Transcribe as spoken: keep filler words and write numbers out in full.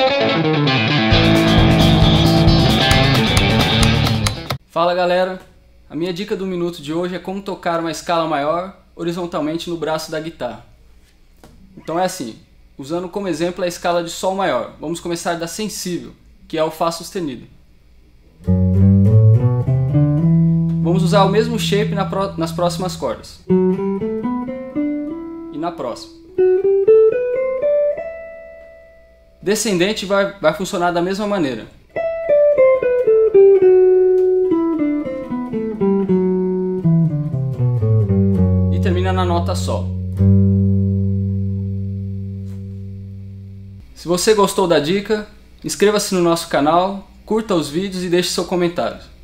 Fala galera, a minha dica do minuto de hoje é como tocar uma escala maior horizontalmente no braço da guitarra. Então é assim, usando como exemplo a escala de Sol maior, vamos começar da sensível, que é o Fá sustenido. Vamos usar o mesmo shape na pro... nas próximas cordas. E na próxima. Descendente vai, vai funcionar da mesma maneira. E termina na nota Sol. Se você gostou da dica, inscreva-se no nosso canal, curta os vídeos e deixe seu comentário.